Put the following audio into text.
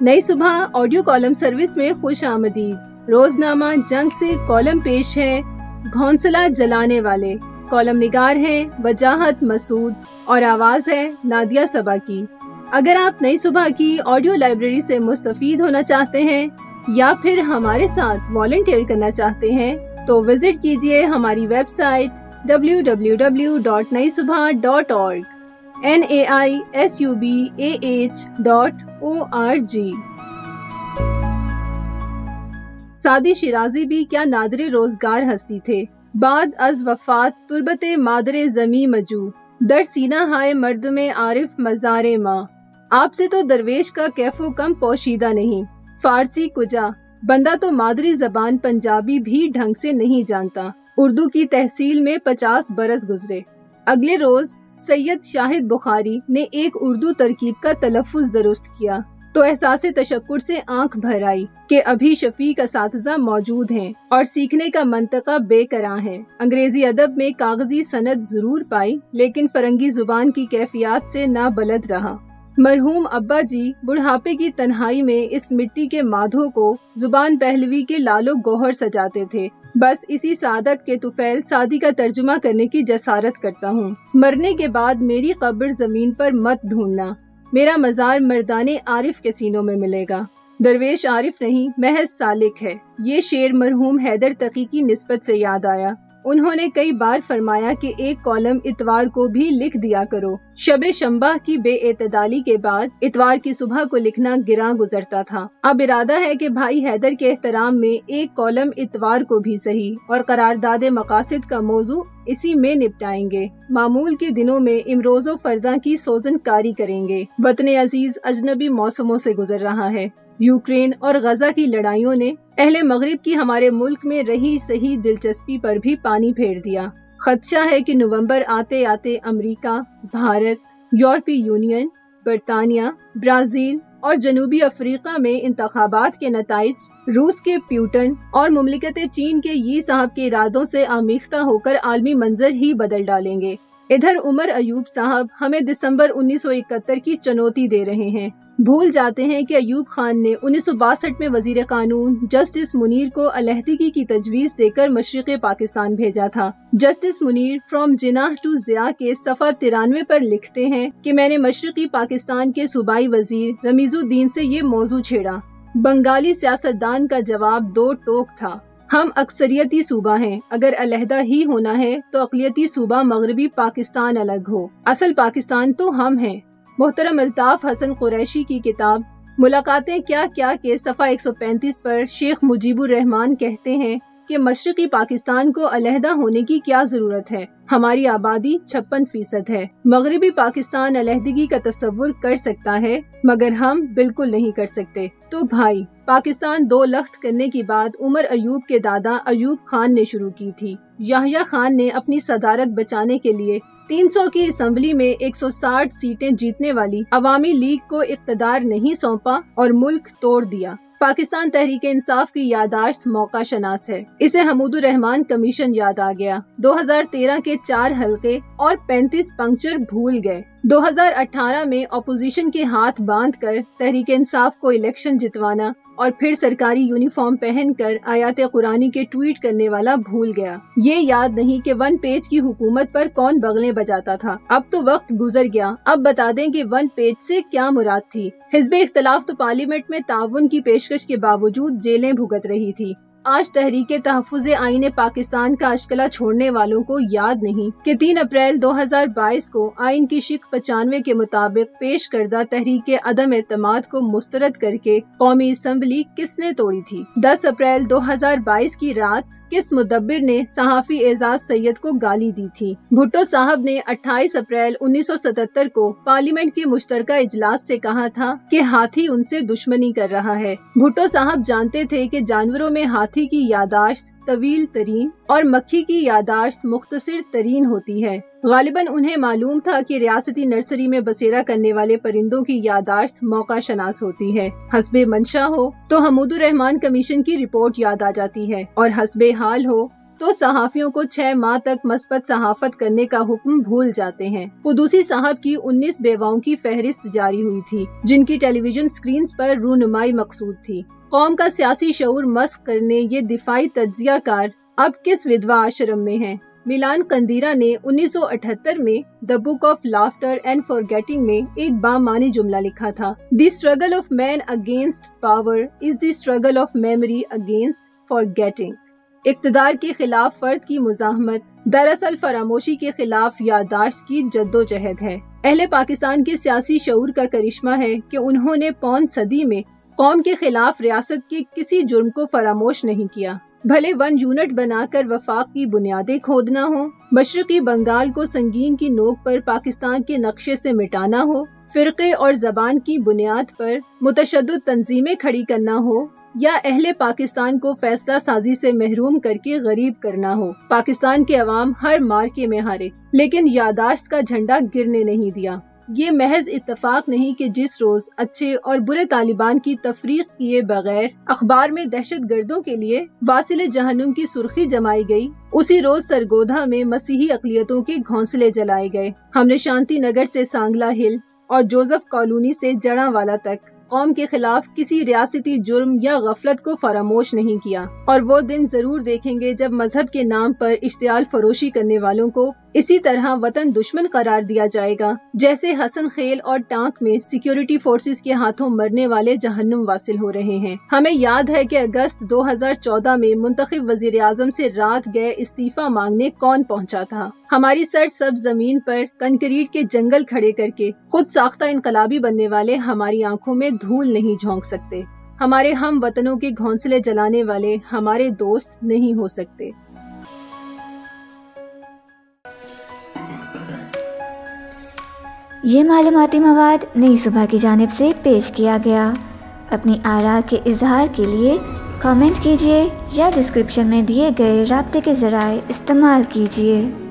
नई सुबह audio column service में खुश आमदीद। रोजनामा जंग से कॉलम पेश है घोंसला जलाने वाले। कॉलम निगार हैं वजाहत मसूद और आवाज है नादिया सबा की। अगर आप नई सुबह की ऑडियो लाइब्रेरी से मुस्तफीद होना चाहते हैं या फिर हमारे साथ वॉलंटियर करना चाहते हैं तो विजिट कीजिए हमारी वेबसाइट www.naisubah.org naisubah.org। सादी शिराजी भी क्या नादरे रोजगार हस्ती थे। बाद अज वफात तुर्बते मादरे जमी मजू दर सीना हाय मर्द में आरिफ मजारे माँ। आपसे तो दरवेश का कैफो कम पोशीदा नहीं। फारसी कुजा बंदा तो मादरी जबान पंजाबी भी ढंग से नहीं जानता। उर्दू की तहसील में 50 बरस गुजरे। अगले रोज सैयद शाहिद बुखारी ने एक उर्दू तरकीब का तलफ़ुज़ दुरुस्त किया तो एहसास तशक्कुर से आंख भर आई कि अभी शफीक असातिज़ा मौजूद हैं और सीखने का मंतका बेकरां है। अंग्रेजी अदब में कागजी सनद जरूर पाई लेकिन फरंगी जुबान की कैफियत से ना बलद रहा। मरहूम अब्बा जी बुढ़ापे की तन्हाई में इस मिट्टी के माधो को जुबान पहलवी के लालो गोहर सजाते थे। बस इसी सादत के तुफैल सादी का तर्जुमा करने की जसारत करता हूँ। मरने के बाद मेरी कब्र जमीन पर मत ढूंढना, मेरा मजार मर्दाने आरिफ के सीनों में मिलेगा। दरवेश आरिफ नहीं महज सालिक है। ये शेर मरहूम हैदर तकी की निस्बत से याद आया। उन्होंने कई बार फरमाया कि एक कॉलम इतवार को भी लिख दिया करो। शबे शंबा की बेएतदाली के बाद इतवार की सुबह को लिखना गिरां गुजरता था। अब इरादा है कि भाई हैदर के एहतराम में एक कॉलम इतवार को भी सही और करारदाद मकासिद का मौजू इसी में निपटाएंगे। मामूल के दिनों में इमरोजो फर्दा की सोजन कारी करेंगे। वतन अजीज अजनबी मौसमों से गुजर रहा है। यूक्रेन और गजा की लड़ाइयों ने अहले मगरिब की हमारे मुल्क में रही सही दिलचस्पी पर भी पानी फेर दिया। खदशा है कि नवंबर आते आते अमेरिका, भारत, यूरोपीय यूनियन, बरतानिया, ब्राजील और जनूबी अफ्रीका में इंतखाबात के नताइज रूस के प्यूटन और मुमलिकत चीन के यी साहब के इरादों से आमिख्ता होकर आलमी मंजर ही बदल डालेंगे। इधर उमर अयूब साहब हमें दिसंबर 1971 की चुनौती दे रहे हैं। भूल जाते हैं कि अयूब खान ने 1962 में वजीर कानून जस्टिस मुनीर को अलहदगी की तजवीज देकर मशरिक़ पाकिस्तान भेजा था। Justice Munir from Jinnah to Zia के सफ़ा 93 पर लिखते हैं कि मैंने मशरिक़ी पाकिस्तान के सूबाई वजीर रमीजुद्दीन से ये मौजू छेड़ा। बंगाली सियासतदान का जवाब दो टोक था। हम अक्सरियती सूबा हैं। अगर अलहदा ही होना है तो अक़लियती सूबा मगरबी पाकिस्तान अलग हो। असल पाकिस्तान तो हम हैं। मोहतरम अल्ताफ हसन कुरैशी की किताब मुलाकातें क्या क्या के सफ़ा 135 पर शेख मुजीबुर रहमान कहते हैं कि मशरिक़ी पाकिस्तान को अलहदा होने की क्या जरूरत है। हमारी आबादी 56% है। मगरबी पाकिस्तान अलहदगी का तस्वुर कर सकता है मगर हम बिल्कुल नहीं कर सकते। तो भाई पाकिस्तान 2 लख्त करने की बात उमर अयूब के दादा अयूब खान ने शुरू की थी। याह्या खान ने अपनी सदारत बचाने के लिए 300 की असम्बली में 160 सीटें जीतने वाली अवामी लीग को इक़्तिदार नहीं सौंपा और मुल्क तोड़ दिया। पाकिस्तान तहरीक इंसाफ की यादाश्त मौका शनास है। इसे हमूदुर रहमान कमीशन याद आ गया। 2013 के 4 हल्के और 35 पंक्चर भूल गए। 2018 में अपोजिशन के हाथ बांधकर तहरीक इंसाफ को इलेक्शन जितवाना और फिर सरकारी यूनिफॉर्म पहनकर आयात कुरानी के ट्वीट करने वाला भूल गया। ये याद नहीं कि 1 पेज की हुकूमत पर कौन बगलें बजाता था। अब तो वक्त गुजर गया। अब बता दें कि 1 पेज से क्या मुराद थी। हिज़्ब इख्तिलाफ तो पार्लियामेंट में ताउन की पेशकश के बावजूद जेलें भुगत रही थी। आज तहरीके तहफ़्फ़ुज़े आईने पाकिस्तान का अशकला छोड़ने वालों को याद नहीं कि 3 अप्रैल 2022 को आइन की शिक 95 के मुताबिक पेश करदा तहरीके अदम एतमाद को मुस्तरद करके कौमी असम्बली किसने तोड़ी थी। 10 अप्रैल 2022 की रात किस मुदब्बिर ने सहाफ़ी एजाज सैयद को गाली दी थी। भुट्टो साहब ने 28 अप्रैल 1977 को पार्लियामेंट के मुश्तरका इजलास से कहा था कि हाथी उनसे दुश्मनी कर रहा है। भुट्टो साहब जानते थे कि जानवरों में हाथी की यादाश्त तवील तरीन और मक्खी की यादाश्त मुख्तसर तरीन होती है। गालिबन उन्हें मालूम था कि रियासती नर्सरी में बसेरा करने वाले परिंदों की यादाश्त मौका शनास होती है। हस्बे मंशा हो तो हमूदुर रहमान कमीशन की रिपोर्ट याद आ जाती है और हस्बे हाल हो तो सहाफियों को 6 माह तक मस्बत सहाफत करने का हुक्म भूल जाते हैं। कुदूसी साहब की 19 बेवाओं की फहरिस्त जारी हुई थी, जिनकी टेलीविजन स्क्रीन पर रूनुमाई मकसूद थी। कौम का सियासी शऊर मस्क करने ये दिफाई तज्जियाकार अब किस विधवा आश्रम में हैं? मिलान कंदीरा ने 1978 में the book of laughter and forgetting में एक बामानी जुमला लिखा था, the struggle of man against power is the struggle of memory against forgetting. इक्तदार के खिलाफ फर्द की मुजाहमत दरअसल फरामोशी के खिलाफ याददाश्त की जद्दोजहद है। अहले पाकिस्तान के सियासी शऊर का करिश्मा है कि उन्होंने पौन सदी में कौम के खिलाफ रियासत के किसी जुर्म को फरामोश नहीं किया, भले 1 यूनिट बनाकर वफाक की बुनियादें खोदना हो, मशरकी बंगाल को संगीन की नोक पर पाकिस्तान के नक्शे से मिटाना हो, फिरके और जबान की बुनियाद पर मुतशद्दिद तंजीमें खड़ी करना हो, या अहले पाकिस्तान को फैसला साजी से महरूम करके गरीब करना हो। पाकिस्तान के अवाम हर मार्के में हारे, लेकिन यादाश्त का झंडा गिरने नहीं दिया। ये महज इत्तफाक नहीं कि जिस रोज अच्छे और बुरे तालिबान की तफरीक किए बगैर अखबार में दहशत गर्दों के लिए वासिले जहन्नुम की सुर्खी जमाई गई, उसी रोज सरगोधा में मसीही अकलियतों के घोंसले जलाए गए। हमने शांति नगर से सांगला हिल और जोसेफ कॉलोनी से जड़ावाला तक कौम के खिलाफ किसी रियासती जुर्म या गफलत को फरामोश नहीं किया, और वो दिन जरूर देखेंगे जब मजहब के नाम पर इश्तियाल फरोशी करने वालों को इसी तरह वतन दुश्मन करार दिया जाएगा, जैसे हसन खेल और टांक में सिक्योरिटी फोर्सेस के हाथों मरने वाले जहन्नुम वासिल हो रहे हैं। हमें याद है कि अगस्त 2014 में मुंतखब वजीर आजम से रात गए इस्तीफा मांगने कौन पहुंचा था। हमारी सरसब्ज जमीन पर कंक्रीट के जंगल खड़े करके खुद साख्ता इनकलाबी बनने वाले हमारी आंखों में धूल नहीं झोंक सकते। हमारे हम वतनों के घोंसले जलाने वाले हमारे दोस्त नहीं हो सकते। ये मालूमाती मवाद नई सुबह की जानिब से पेश किया गया। अपनी आरा के इजहार के लिए कमेंट कीजिए या डिस्क्रिप्शन में दिए गए राब्ते के ज़राए इस्तेमाल कीजिए।